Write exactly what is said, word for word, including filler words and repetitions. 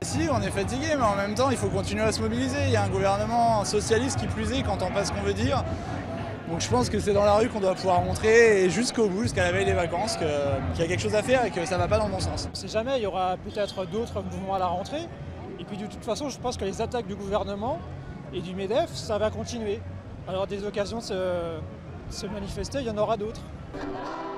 Si, on est fatigué, mais en même temps, il faut continuer à se mobiliser. Il y a un gouvernement socialiste qui plus est, qui n'entend pas ce qu'on veut dire. Donc je pense que c'est dans la rue qu'on doit pouvoir montrer, et jusqu'au bout, jusqu'à la veille des vacances, qu'il y a quelque chose à faire et que ça ne va pas dans le bon sens. On ne sait jamais, il y aura peut-être d'autres mouvements à la rentrée. Et puis de toute façon, je pense que les attaques du gouvernement et du MEDEF, ça va continuer. Alors des occasions de se, de se manifester, il y en aura d'autres.